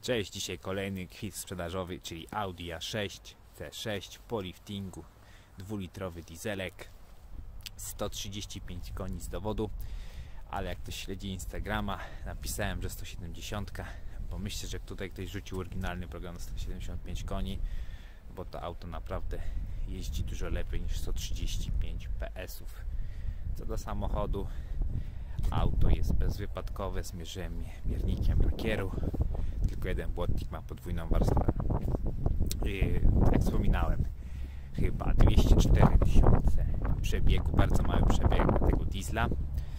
Cześć, dzisiaj kolejny quiz sprzedażowy, czyli Audi A6 T6 po liftingu, 2-litrowy dieselek, 135 koni z dowodu, ale jak ktoś śledzi Instagrama, napisałem, że 170, bo myślę, że tutaj ktoś rzucił oryginalny program 175 koni, bo to auto naprawdę jeździ dużo lepiej niż 135 PS-ów. Co do samochodu, auto jest bezwypadkowe, zmierzyłem miernikiem lakieru. Tylko jeden błotnik ma podwójną warstwę. Jak wspominałem, chyba 204 tysiące przebiegu, bardzo mały przebieg tego diesla.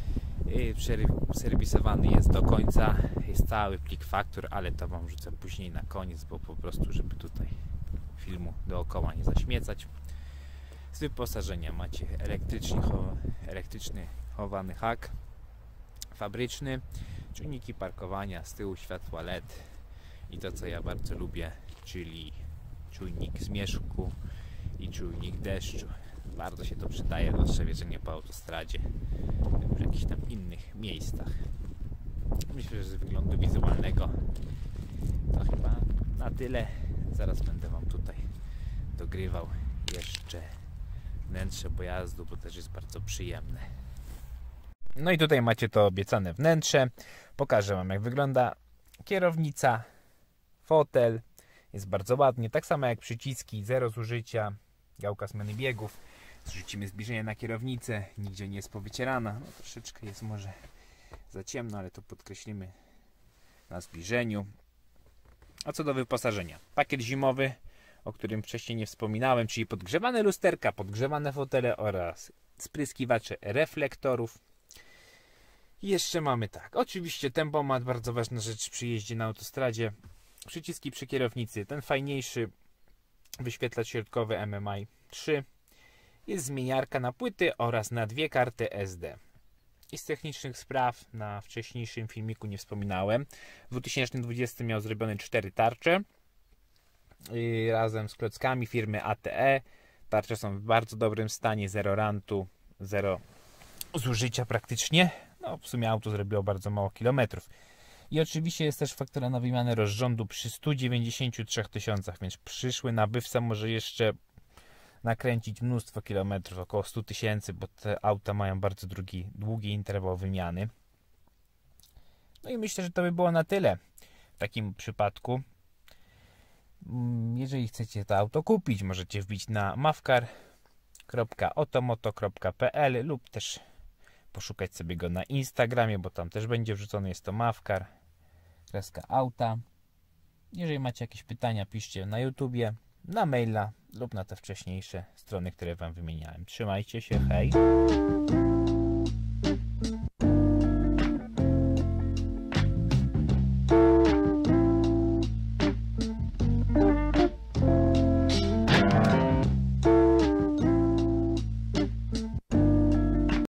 Serwisowany jest do końca, jest cały plik faktur, ale to wam rzucę później na koniec, bo po prostu, żeby tutaj filmu dookoła nie zaśmiecać. Z wyposażenia macie elektryczny chowany hak, fabryczny, czujniki parkowania, z tyłu światła LED i to, co ja bardzo lubię, czyli czujnik zmierzchu i czujnik deszczu. Bardzo się to przydaje, zwłaszcza wjeżdżanie po autostradzie w jakichś tam innych miejscach. Myślę, że z wyglądu wizualnego to chyba na tyle. Zaraz będę wam tutaj dogrywał jeszcze wnętrze pojazdu, bo też jest bardzo przyjemne. No i tutaj macie to obiecane wnętrze. Pokażę wam, jak wygląda kierownica, fotel. Jest bardzo ładnie, tak samo jak przyciski, zero zużycia, gałka zmiany biegów. Zrzucimy zbliżenie na kierownicę, nigdzie nie jest powycierana. No, troszeczkę jest może za ciemno, ale to podkreślimy na zbliżeniu. A co do wyposażenia, pakiet zimowy, o którym wcześniej nie wspominałem, czyli podgrzewane lusterka, podgrzewane fotele oraz spryskiwacze reflektorów. I jeszcze mamy tak, oczywiście tempomat, bardzo ważna rzecz przy jeździe na autostradzie. Przyciski przy kierownicy, ten fajniejszy wyświetlacz środkowy MMI 3. Jest zmieniarka na płyty oraz na 2 karty SD. I z technicznych spraw na wcześniejszym filmiku nie wspominałem. W 2020 miał zrobione 4 tarcze razem z klockami firmy ATE. Tarcze są w bardzo dobrym stanie, zero rantu, zero zużycia praktycznie. No, w sumie auto zrobiło bardzo mało kilometrów. I oczywiście jest też faktura na wymianę rozrządu przy 193 tysiącach, więc przyszły nabywca może jeszcze nakręcić mnóstwo kilometrów, około 100 tysięcy, bo te auta mają bardzo długi interwał wymiany. No i myślę, że to by było na tyle w takim przypadku. Jeżeli chcecie to auto kupić, możecie wbić na mavcar.otomoto.pl lub też poszukać sobie go na Instagramie, bo tam też będzie wrzucony. Jest to Mavcar _auta. Jeżeli macie jakieś pytania, piszcie na YouTubie, na maila lub na te wcześniejsze strony, które wam wymieniałem. Trzymajcie się, hej!